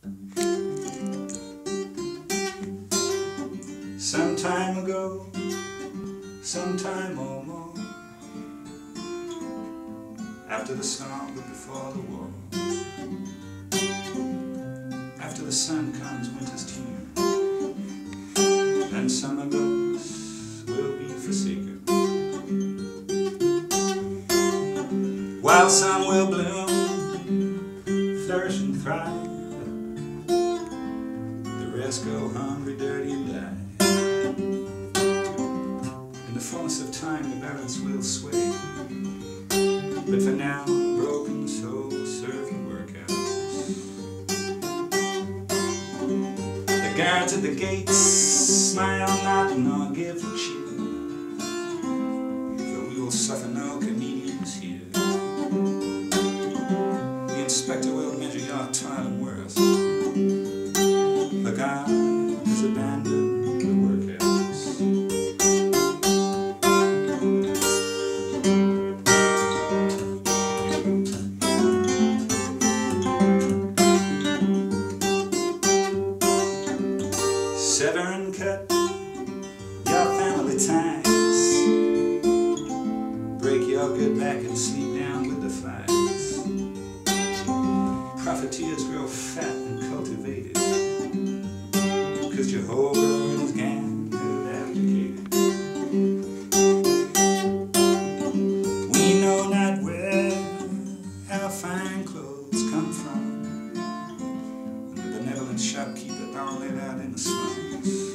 Some time ago, some time or more, after the storm but before the war, after the sun comes winter's tune, and some of us will be forsaken, while some will bloom, flourish and thrive. The rest go hungry, dirty and die. In the fullness of time the balance will sway, but for now broken souls serve the workhouse. The guards at the gates smile not nor give cheer, for we will suffer no convenience here. The inspector will measure your toil and worth, but God has abandoned the workhouse. 'Sever and cut your family ties, break your good back and sleep down with the flies. Profiteers grow fat and cultivated, 'cause Jehovah and his gang have abdicated. We know not where our fine clothes come from, and the benevolent shopkeeper all laid out in the slums.